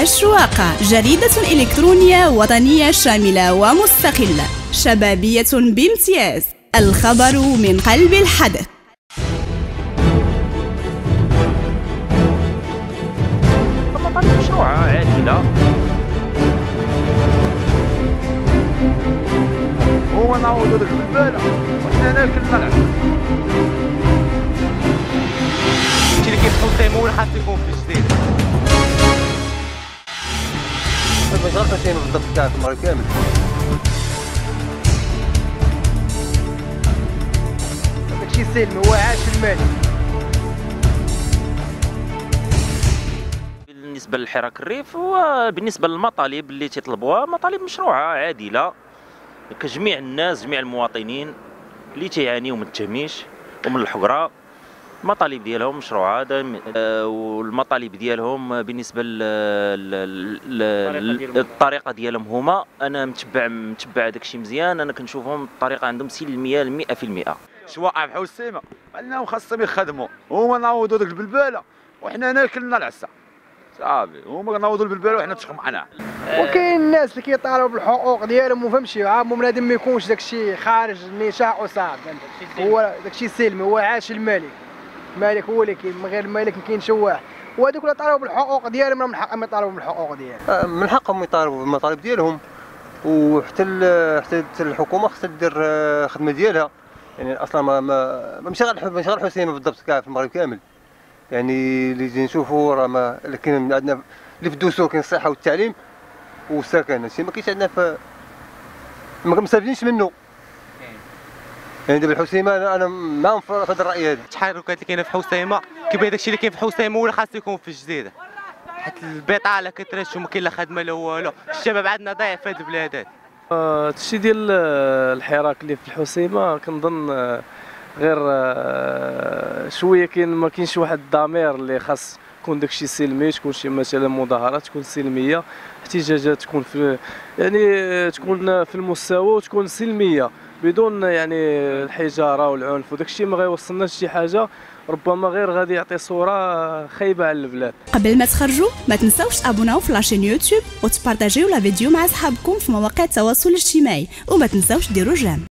الشواقة، جريدة إلكترونية وطنية شاملة ومستقلة، شبابية بامتياز، الخبر من قلب الحدث. مشروع عادلة هو نعوضو داك البالة وحنا ناكلنا العسل. هادشي اللي كيبقاو تيمون خاص يكون في الجديد. ما جربتش شي بالضبط تاع في المغرب كامل. داكشي سلمي هو عاش المال. بالنسبة للحراك الريف وبالنسبة للمطالب اللي تيطلبوها مطالب مشروعة عادلة كجميع الناس، جميع المواطنين اللي تيعانيو من التهميش ومن الحقرة. المطالب ديالهم مشروعة والمطالب ديالهم بالنسبة للطريقة ديالهم هما أنا متبع داكشي مزيان. أنا كنشوفهم الطريقة عندهم سلمية 100%. شواقع بحال السيما قالناهم خاصهم يخدموا هما نعوضوا داك البلبالة وحنا ناكلنا العسل صافي. هما نعوضوا البلبالة وحنا تخمعنا. وكاين الناس اللي كيطالبوا بالحقوق ديالهم وفهمتي عامو بنادم ما يكونش داكشي خارج النشاء وصعب. هو داكشي سلمي هو عاش الملك. الملك هو اللي كاين، من غير الملك ما كاينش واحد. وهذوك اللي طالبوا بالحقوق ديالهم راه من حقهم يطالبوا بالحقوق ديالهم. من حقهم يطالبوا بالمطالب ديالهم، وحتى الحكومه خصها دير الخدمه ديالها. يعني اصلا ماشي غير الحسيمه بالضبط كاع في المغرب كامل. يعني اللي جاي نشوفوا راه ما كاين عندنا اللي في الدستور كاين الصحه والتعليم والسكن. هادشي ما كاينش عندنا ما مستافدينش منه. يعني دابا الحسيمه انا معهم في هذا الراي هذا. التحركات اللي كاينه في حسيمه كيبان داكشي اللي كاين في حسيمه ولا خاص يكون في الجديده، حيت البطاله كثرت وما كاين لا خدمه لا والو. الشباب عندنا ضايع في هذه البلادات. هادشي ديال الحراك اللي في الحسيمه كنظن غير شويه ما كاينش واحد الضمير اللي خاص يكون داكشي سلمي. تكون شي مثلا مظاهرات تكون سلميه، احتجاجات تكون في يعني تكون في المستوى وتكون سلميه بدون يعني الحجاره والعنف. وداكشي ما غيوصلناش شي حاجه، ربما غير غادي يعطي صوره خايبه على البلاد. قبل ما تخرجوا ما تنساوش تابوناو في لاشين يوتيوب وتبارطاجيو لا فيديو مع اصحابكم في مواقع التواصل الاجتماعي، وما تنساوش ديروا جيم.